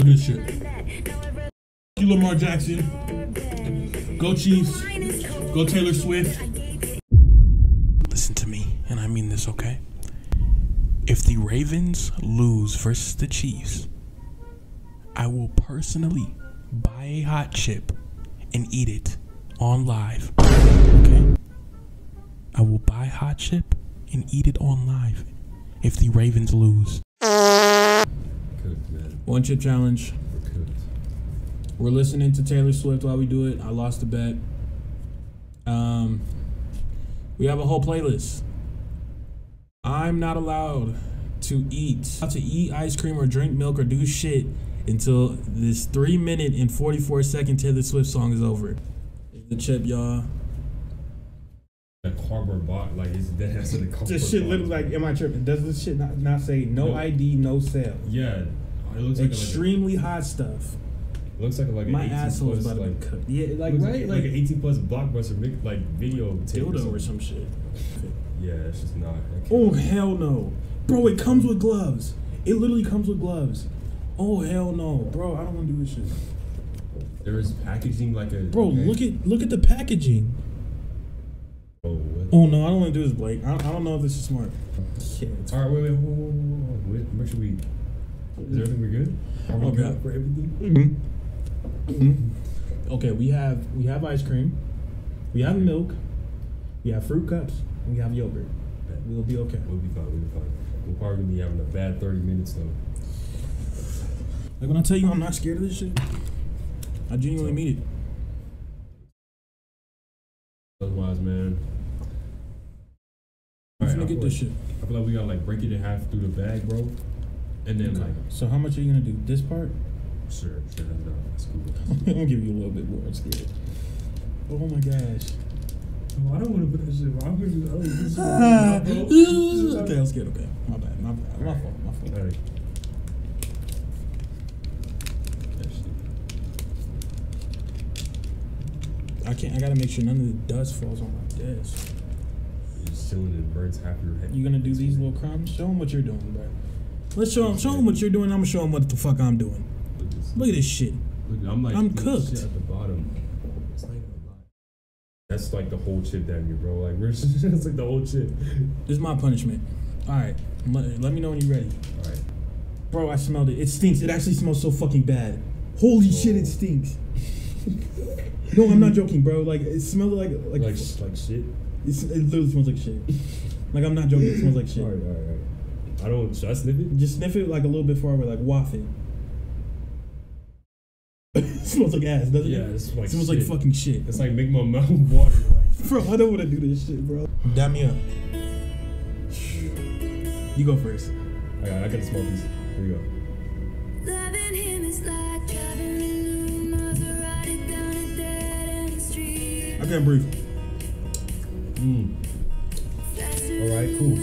Look at this shit. You Lamar Jackson. Go Chiefs. Go Taylor Swift. Listen to me, and I mean this, okay? If the Ravens lose versus the Chiefs, I will personally buy a hot chip and eat it on live. Okay? I will buy hot chip and eat it on live if the Ravens lose. Cooked, man. One chip challenge. We're cooked. We're listening to Taylor Swift while we do it. I lost the bet. We have a whole playlist. I'm not allowed to eat ice cream or drink milk or do shit until this 3-minute and 44-second Taylor Swift song is over. The chip, y'all. That cardboard box, like it's dead ass in the cardboard. This shit looks like, am I tripping? Does this shit not say no ID, no sale? Yeah, it looks extremely hot stuff. It looks like My an 18 asshole is plus, about to like, be cut. Yeah, like right, like an 18 plus blockbuster like video tape dildo or some shit. Yeah, it's just not. Oh hell no, bro! It comes with gloves. It literally comes with gloves. Oh hell no, bro! I don't want to do this shit. There is packaging like a. Bro, look at the packaging. Oh, what? Oh no, I don't want to do this, Blake. I don't know if this is smart. Yeah, all right, wait. Where should we? Is everything we good? Are we good for everything? Okay, we have ice cream, we have milk, we have fruit cups, and we have yogurt. We'll be okay. We'll be fine. We're probably gonna be having a bad 30 minutes though. Like when I tell you I'm not scared of this shit, I genuinely mean it. Otherwise, man. I'm gonna get this shit. I feel like we gotta like break it in half through the bag, bro. And then like. So how much are you gonna do? This part? Sure, that's cool. I'm gonna give you a little bit more. I'm scared. Oh my gosh. Oh, I don't want to put that shit. I'm gonna do this shit. Okay, I'm scared. Okay, my bad. My fault. All right. I gotta make sure none of the dust falls on my desk. You're just chilling and burns half your head. You gonna do these little crumbs? Show them what you're doing, bro. Let's show them what you're doing. I'm gonna show them what the fuck I'm doing. Look at this shit. Look, I'm cooked. Shit at the bottom. It's not even a lot. That's like the whole chip down here, bro. Like, where's it's like the whole chip. This is my punishment. All right, let me know when you're ready. All right. Bro, I smelled it. It stinks. It actually smells so fucking bad. Holy shit, it stinks. No, I'm not joking, bro. Like, it smells like shit. It literally smells like shit. Like, I'm not joking. It smells like shit. All right. Should I sniff it? Just sniff it like a little bit far away, like waft it. It smells like ass, doesn't it? Yeah, it smells like fucking shit. It's like make my mouth water. Like. Bro, I don't want to do this shit, bro. Dab me up. You go first. I got a small piece. Here you go. I can't breathe. All right, cool.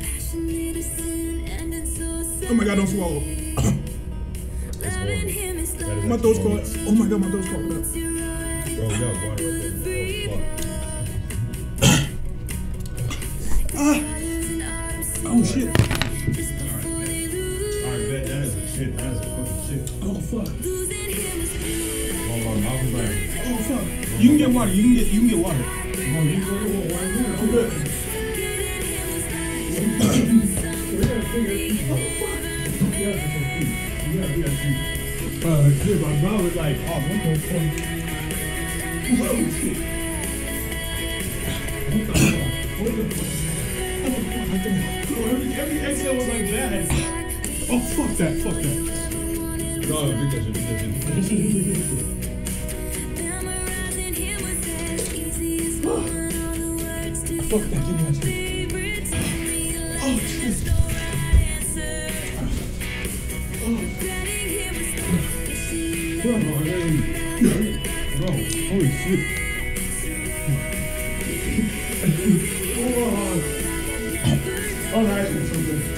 Oh my god, don't swallow. My throat's caught. Oh my god, my throat's caught. Bro, we got water right there. Oh shit. Alright, bet. That is a shit. That is a fucking shit. Oh fuck. Oh, my mouth is like. Oh fuck. You can get water. You can get water. I'm good. Shit, my mouth is like, oh, what the fuck? Oh shit. What the fuck? Every exhale was like that. Oh, fuck that. No, drink that shit. Fuck that, give me that shit. Oh, shit. Bro, holy shit. Oh, nice. It's so good.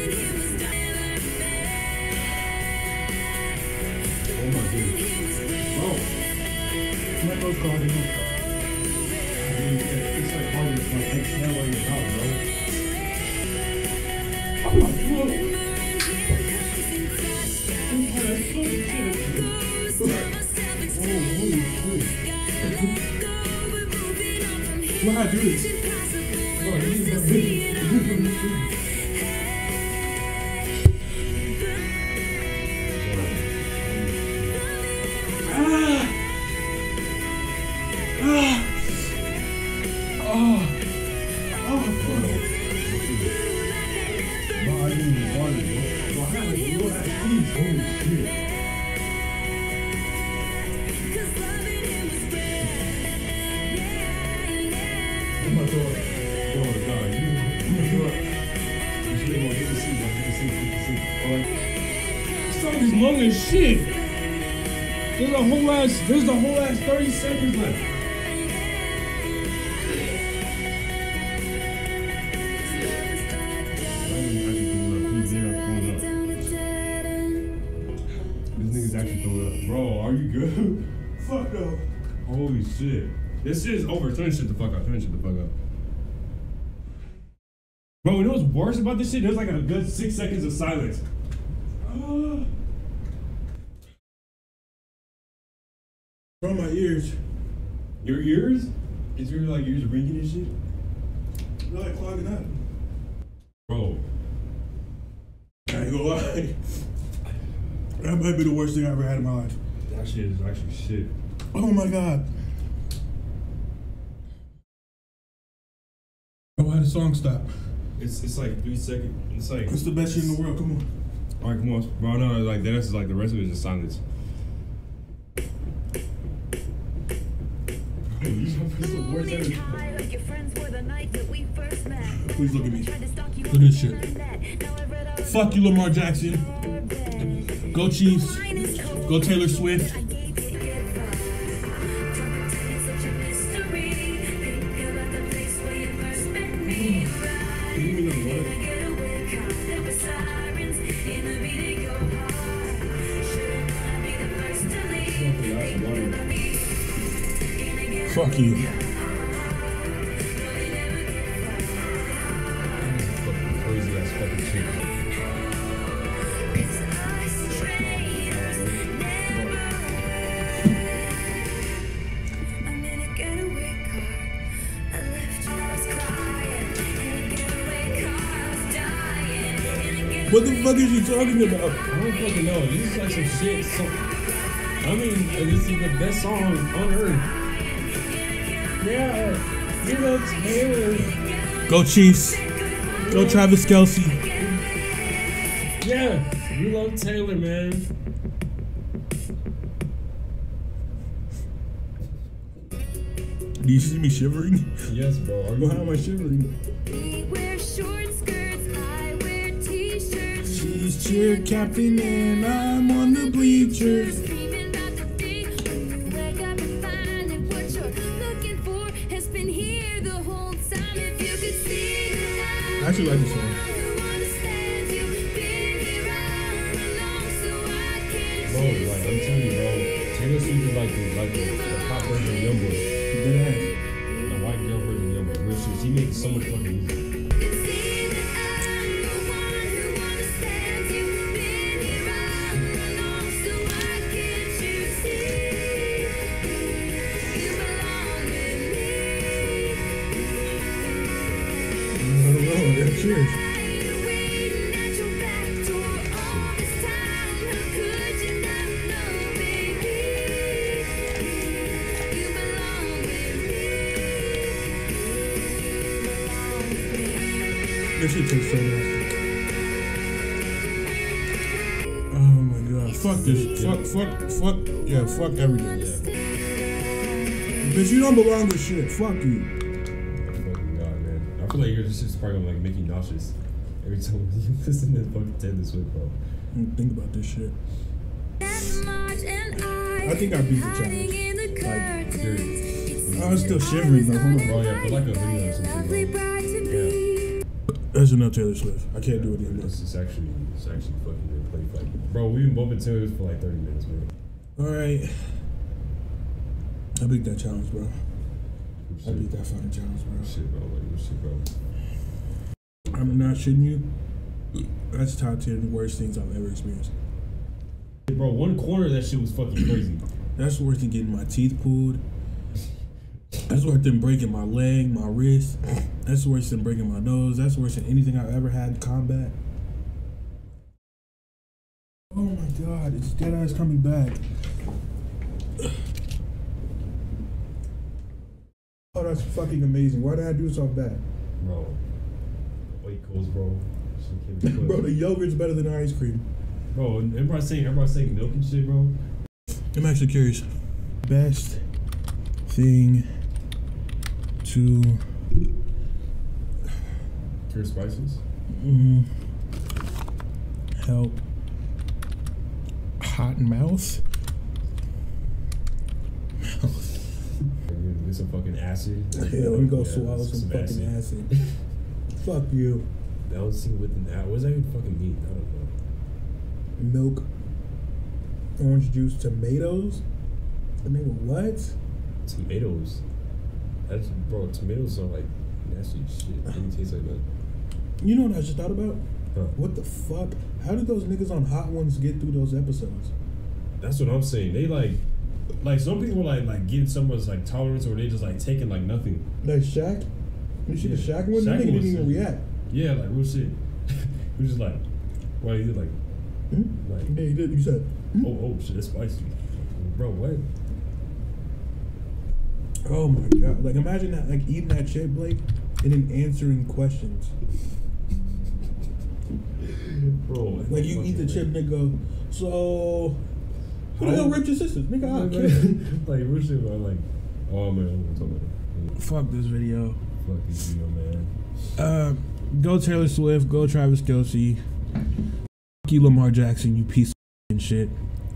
Oh my goodness. Bro. My nose caught in it. It's like hard to like exhale on your mouth, bro. Oh my god. know how to do this. This song is long as shit. There's the whole ass 30 seconds left. This nigga's actually throwing up. Bro, are you good? Fuck no. Holy shit. This shit is over. Turn shit the fuck up. Turn shit the fuck up. Bro, you know what's worse about this shit? There's like a good 6 seconds of silence. Bro, my ears. Your ears? Is your like ears ringing and shit? They're like clogging up. Bro. I ain't gonna lie. That might be the worst thing I ever had in my life. That shit is actually shit. Oh my god. Bro, why the song stop? It's like 3 seconds. It's like It's the best shit in the world. Come on. alright, come on. Bro, no, like that is like the rest of it is just silence. Please look at me. Look at this shit. Fuck you, Lamar Jackson. Go Chiefs. Go Taylor Swift. Fuck you. Crazy ass fucking shit. What the fuck is you talking about? I don't fucking know. This is like some shit. I mean, this is the best song on earth. Yeah, you know Taylor. Go Chiefs. Go Travis Kelce. Yeah, we love Taylor, man. Do you see me shivering? Yes, bro. Are Well, how am I shivering? We wear short skirts, I wear t-shirts. She's cheer captain and I'm on the bleachers. Dreaming about the day when you wake up and find that what you're looking for has been here the whole time. If you could see the light, I actually like this song. who understands you've been here all along, so I can Bro, like I'm telling you, bro. Taylor Swift is like the pop version of Youngboy. Dead ass. The white girl version of Youngboy. Real shit. She makes so much fucking music. see that I'm the one who understands you've been here all along, so why can't you see you belong with me? I don't know. Yeah, cheers. Waiting at your back door all this time. How could you not know, baby? You belong with me. This shit tastes so nasty. Oh my god. Fuck this. Fuck. Yeah, fuck everything. Bitch, you don't belong with shit. Fuck you. Fucking god, man. I feel like you're just probably like making nauseous every time you listen to fucking Taylor Swift, bro. Think about this shit. I I think I beat the challenge. Like, Serious. I was still shivering, but hold Bro, on. yeah, put like a video or something, bro. That's enough Taylor Swift. I can't do it anymore. It's actually fucking good play fight. Bro, we've both been Taylor for like 30 minutes, man. Alright. I beat that challenge, bro. I beat that fucking challenge, bro. Shit, bro. Like, shit, bro. I'm not shitting you. That's top 10 worst things I've ever experienced. Bro, one corner of that shit was fucking crazy. That's worse than getting my teeth pulled. That's worse than breaking my leg, my wrist. That's worse than breaking my nose. That's worse than anything I've ever had in combat. Oh my god, it's dead ass coming back. Oh, that's fucking amazing. Why did I do this off that? Bro. Oikos, bro. Bro, the yogurt's better than ice cream. Bro, everybody's saying milk and shit, bro. I'm actually curious. Best thing to cure spices? Help hot mouth. Get some fucking acid. Yeah, let me go swallow some fucking acid. Fuck you. That was seen with an what does that even fucking mean? I don't know. Milk, orange juice, tomatoes. The nigga, what? Tomatoes. That's, bro, tomatoes are like nasty shit. They didn't taste like that. You know what I just thought about? Huh. What the fuck? How did those niggas on Hot Ones get through those episodes? That's what I'm saying. They like some people were like getting someone's like tolerance, or they just like taking like nothing. Like Shaq? You see the Shaq one? Shaq That nigga was- didn't even react. Yeah, like real shit. He was just like, why you like, like, Yeah, he did. You said, oh shit, that's spicy, bro. What? oh my god. Like, imagine that, like eating that chip, Blake, and then answering questions. Bro, Like, you eat the chip and they go, so, who the hell raped your sisters? Nigga, I'll kill you. like real shit, bro. Like, oh man, I'm talking about it. Fuck this video. Fuck this video, man. Go Taylor Swift, go Travis Kelce. Fuck you, Lamar Jackson, you piece of fucking shit.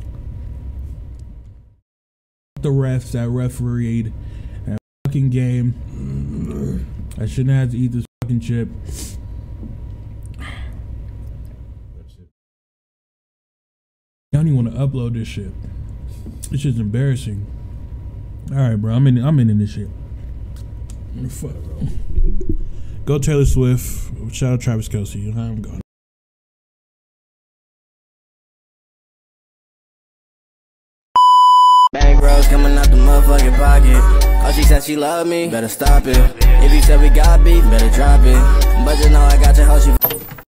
The refs that refereed that fucking game. I shouldn't have to eat this fucking chip. That shit. I don't even want to upload this shit. This shit's embarrassing. Alright, bro, I'm in this shit. Fuck, bro. Go Taylor Swift. Shout out Travis Kelce. I'm gone. Bank rolls coming out the motherfucking pocket. Oh, she said she love me, better stop it. If you said we got beef, better drop it. But you know I got your hoe, she